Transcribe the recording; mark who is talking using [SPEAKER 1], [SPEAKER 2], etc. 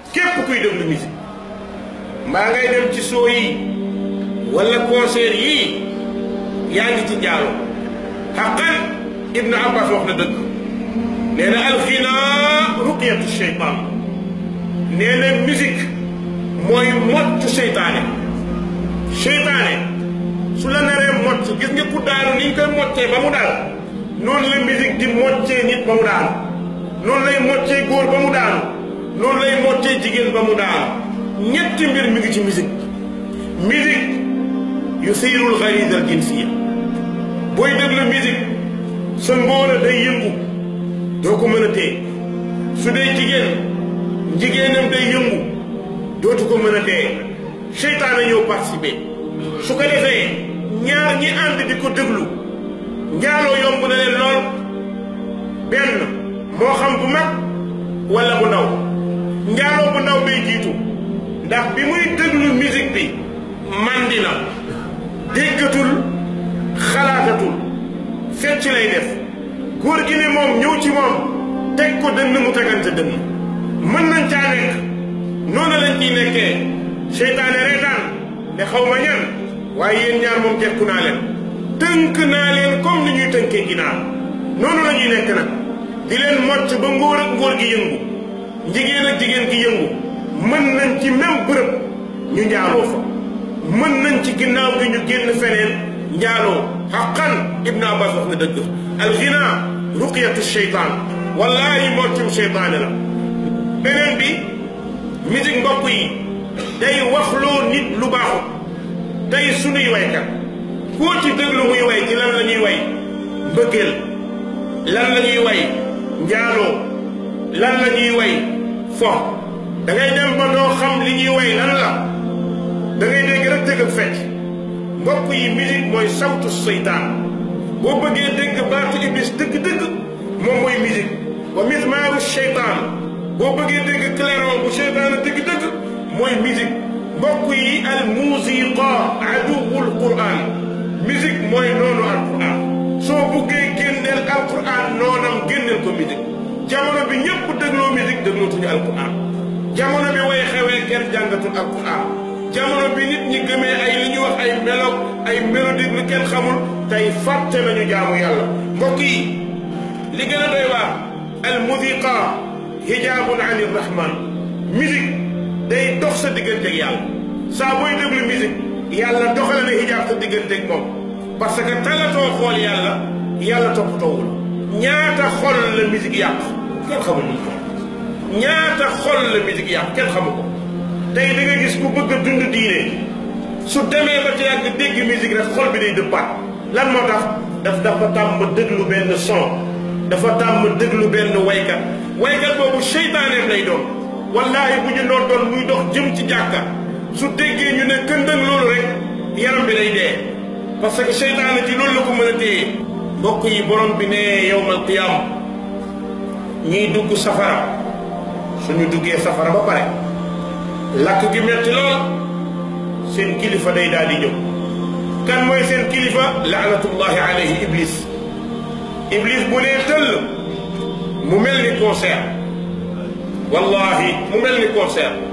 [SPEAKER 1] képp kuy déglu musique mbaa ngay dem ci soo yi wala concert yii yaa ngi ci njaalo xaqan Ibn Abbas wax na dëgg nee na alxinaa ruqyatu sheytaan nee na musique mooy mocc seytaane su la naree mocc gis nga ku daanu ni ñu koy moccee ba mu daal noonu la musique di moccee nit ba mu daanu noonu lay moccee góor ba mu daanu noonu lay moccee jigéen ba mu daanu ñetti mbir mi ngi ci musique yusiirul gariza al jinsiya booy déglu musique sa ngóora day yëngu doo ko mën a téye su dee jigéenam day yëngu dootu ko mën a téye seytaane ñëw participer su ko defee ñaar ñi ànd di ko déglu njaaloo yomb na leen lool benn moo xam bu mag wala bu ndaw njaaloo bu ndaw day jiitu ndax bi muy déglu musique bi mandi na déggatul xalaatatul fecc lay def góor gi ne moom ñëw ci moom teg ko dënn mu tegante dënn mën nañ caa nekk noonu lañ ciy nekkee seytaane reetaan ne xaw ma ñan waaye yéen ñaar moom jekku naa leen tënk naa leen comme ni ñuy tënkee ginaar noonu la ñuy nekk nag di leen mocc ba ngóor ak ngóor gi yëngu jigéen ak jigéen gi yëngu mën nañ ci même bërëb ñu njaaloo fa mën nañ ci ginnaaw gi ñu génn feneen njaaloo xaqan Ibn Abbas wax na dëgg alxina ruqyatu sheytaan wallaahi moccum seytaane la beneen bi musique mbokk yi day waxloo nit lu baaxut tey sunuy waykat koo ci déglu muy way ci lan la ñuy way mbëggeel lan la ñuy way njaaloo lan la ñuy way fo da ngay dem ba doo xam li ñuy way lan la da ngay dégg rek tëgg ak fecc mbokk yi musique mooy sawtu seytaan boo bëggee dégg baatu iblis dëgg-dëgg moom mooy musique wa mizmaaru seytaan boo bëggee dégg clairon bu seytaan dëgg-dëgg mooy musique mbokk yi al musiqa aduwul quran musique mooy noonu alquran soo buggee génneel alquran noonam génneel ko musique jamono bi ñëpp dégloo musique déglootuñu alquran jamono bi way xewee kenn jàngatul alquran jamono bi nit ñi gëmee ay li ñuy wax ay melo ay mélodie lu kenn xamul tey fàtte nañu jaamu yàlla mbokk yi li gën a doy waar al musiqa hijaabun an irrahman musique day dox sa digganteeg yàlla saa booy déglu musique yàlla doxale na hijaab sa digganteeg moom parce que talatoo xool yàlla toppatoowul ñaata xol la musique yàq kenn xamul ñu ko ñaata xol la musique yàq kenn xamu ko tey da nga gis ku bëgg a dund diine su demee ba ci yàgg dégg musique rek xol bi day dëppaat lan moo tax dafa tàmm déglu benn son dafa tàmm déglu benn waykat boobu seytaaneem lay doon wallaahi bu ñu noo doon muy dox jëm ci jàkka su déggee ñu ne këndëng loolu rek yaram bi day dee parce que seytaane ci loolu la ko mën a téye mbokk yi borom bi ne yawmal qiyaam ñiy dugg safara suñu duggee safara ba pare lakk gi metti lool seen kilifa day daal di ñëw kan mooy seen kilifa laanatullahi alayhi iblis bu nee tëll mu mel ni concert wallahi mu mel ni concert